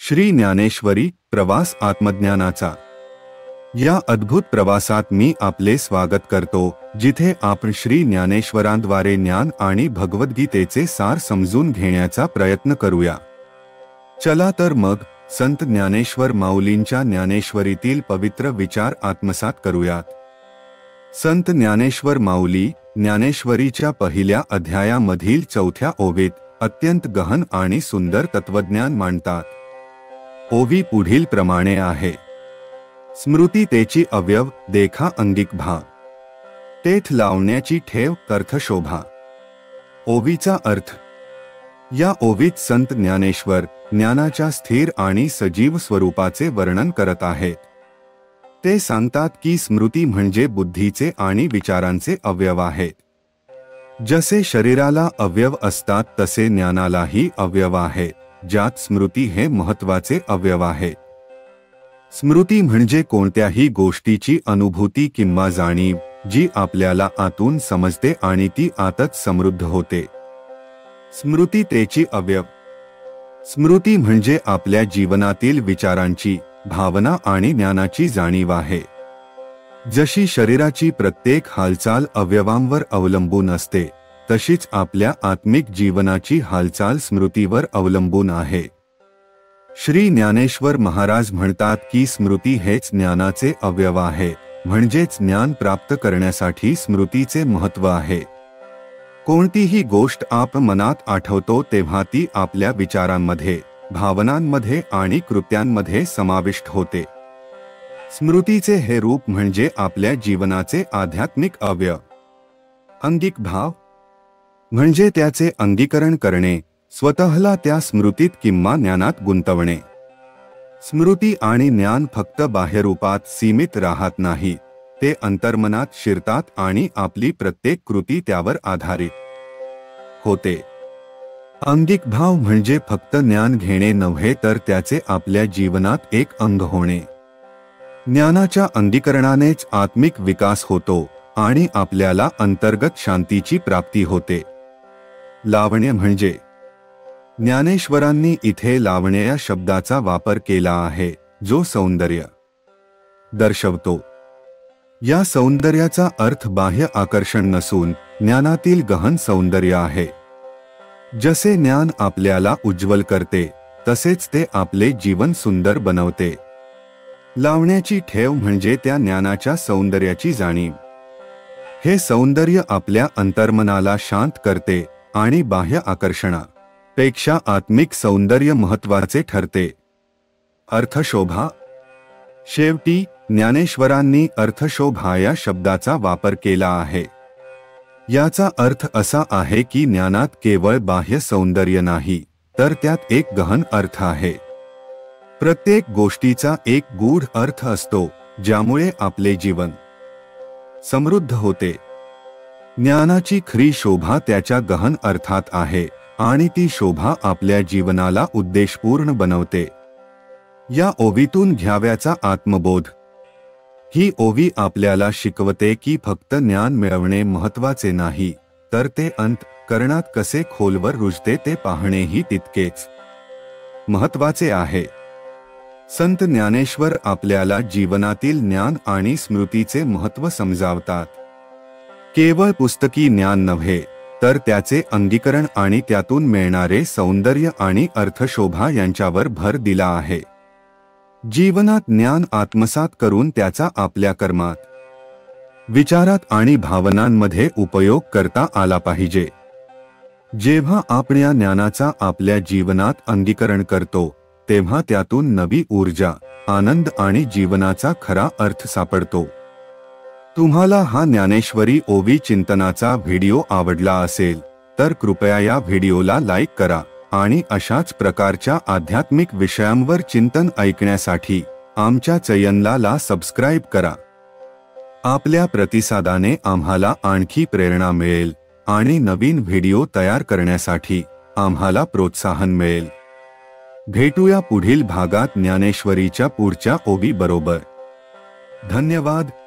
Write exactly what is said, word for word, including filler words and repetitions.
श्री ज्ञानेश्वरी प्रवास आत्मज्ञानाचा। या अद्भुत प्रवासात मी आपले स्वागत करतो, जिथे आपण श्री ज्ञानेश्वरांद्वारे ज्ञान आणि भगवद्गीतेचे सार समजून घेण्याचा प्रयत्न करूया। चला तर मग संत ज्ञानेश्वर माऊलींच्या ज्ञानेश्वरीतील पवित्र विचार आत्मसात करूयात। संत ज्ञानेश्वर माऊली ज्ञानेश्वरीच्या पहिल्या अध्यायामधील चौथ्या ओवीत अत्यंत गहन आणि सुंदर तत्वज्ञान मांडतात। ओवी पुढील प्रमाणे आहे। स्मृती तेची अवयव देखा अंगिक भाव, तेथ लावण्याची ठेव अर्थ शोभा। ओवीचा अर्थ। या ओवीत संत ज्ञानेश्वर ज्ञानाच्या स्थिर आणि सजीव स्वरूपाचे वर्णन करत आहेत। ते सांगतात की स्मृती म्हणजे बुद्धीचे आणि विचारांचे अवयव आहेत। जसे शरीराला अवयव असतात तसे ज्ञानालाही अवयव आहेत, ज्यात स्मृती हे महत्त्वाचे अवयव आहे। स्मृती म्हणजे कोणत्याही गोष्टीची अनुभूती किंवा जाणीव, जी आपल्याला आतून समजते आणि ती आतच समृद्ध होते। स्मृती तेची अवयव। स्मृती म्हणजे आपल्या जीवनातील विचारांची, भावना आणि ज्ञानाची जाणीव आहे। जशी शरीराची प्रत्येक हालचाल अवयवांवर अवलंबून असते, तशीच आपल्या आत्मिक जीवनाची हालचाल स्मृतीवर अवलंबून आहे। श्री ज्ञानेश्वर महाराज म्हणतात की स्मृती हेच ज्ञानाचे अवयव आहे, म्हणजेच ज्ञान प्राप्त करण्यासाठी स्मृतीचे महत्त्व आहे। कोणतीही गोष्ट आपण मनात आठवतो तेव्हा ती आपल्या विचारांमध्ये, भावनांमध्ये आणि कृत्यांमध्ये समाविष्ट होते। स्मृतीचे हे रूप म्हणजे आपल्या जीवनाचे आध्यात्मिक अवयव। अंगिक भाव म्हणजे त्याचे अंगीकरण करणे, स्वतःला त्या स्मृतीत किंवा ज्ञानात गुंतवणे। स्मृती आणि ज्ञान फक्त बाह्यरूपात सीमित राहत नाही, ते अंतर्मनात शिरतात आणि आपली प्रत्येक कृती त्यावर आधारित होते। अंगिक भाव म्हणजे फक्त ज्ञान घेणे नव्हे, तर त्याचे आपल्या जीवनात एक अंग होणे। ज्ञानाच्या अंगीकरणानेच आत्मिक विकास होतो आणि आपल्याला अंतर्गत शांतीची प्राप्ती होते। लावण्य म्हणजे। ज्ञानेश्वरांनी इथे लावण्य या शब्दाचा वापर केला आहे, जो सौंदर्य दर्शवतो। या सौंदर्याचा अर्थ बाह्य आकर्षण नसून ज्ञानातील गहन सौंदर्य आहे। जसे ज्ञान आपल्याला उज्ज्वल करते, तसेच ते आपले जीवन सुंदर बनवते। लावण्याची ठेव म्हणजे त्या ज्ञानाच्या सौंदर्याची जाणीव। हे सौंदर्य आपल्या अंतर्मनाला शांत करते आणि बाह्य आकर्षणापेक्षा आत्मिक सौंदर्य महत्त्वाचे ठरते। अर्थशोभा। शेवटी ज्ञानेश्वरांनी अर्थशोभा या शब्दाचा वापर केला आहे। याचा अर्थ असा आहे की ज्ञानात केवळ बाह्य सौंदर्य नाही, तर त्यात एक गहन अर्थ आहे। प्रत्येक गोष्टीचा एक गूढ अर्थ असतो, ज्यामुळे आपले जीवन समृद्ध होते। ज्ञानाची खरी शोभा त्याच्या गहन अर्थात आहे आणि ती शोभा आपल्या जीवनाला उद्देशपूर्ण बनवते। या ओवीतून घ्यावयाचा आत्मबोध। ही ओवी आपल्याला शिकवते की फक्त ज्ञान मिळवणे महत्त्वाचे नाही, तर ते अंतःकरणात कसे खोलवर रुजते ते पाहणेही तितकेच महत्त्वाचे आहे। संत ज्ञानेश्वर आपल्याला जीवनातील ज्ञान आणि स्मृतीचे महत्त्व समजावतात। केवळ पुस्तकी ज्ञान नव्हे, तर त्याचे अंगीकरण आणि त्यातून मिळणारे सौंदर्य आणि अर्थशोभा यांच्यावर भर दिला आहे। जीवनात ज्ञान आत्मसात करून त्याचा आपल्या कर्मात, विचारात आणि भावनांमध्ये उपयोग करता आला पाहिजे। जेव्हा आपण या ज्ञानाचा आपल्या जीवनात अंगीकरण करतो, तेव्हा त्यातून नवी ऊर्जा, आनंद आणि जीवनाचा खरा अर्थ सापडतो। तुम्हाला हा ज्ञानेश्वरी ओवी चिंतनाचा व्हिडिओ आवडला असेल तर कृपया या व्हिडिओला लाईक करा आणि अशाच प्रकारच्या आध्यात्मिक विषयांवर चिंतन ऐकण्यासाठी आमच्या चॅनलला सबस्क्राईब करा। आपल्या प्रतिसादाने आम्हाला आणखी प्रेरणा मिळेल आणि नवीन व्हिडिओ तयार करण्यासाठी आम्हाला प्रोत्साहन मिळेल। भेटूया पुढील भागात ज्ञानेश्वरीच्या पुढच्या ओवी बरोबर। धन्यवाद।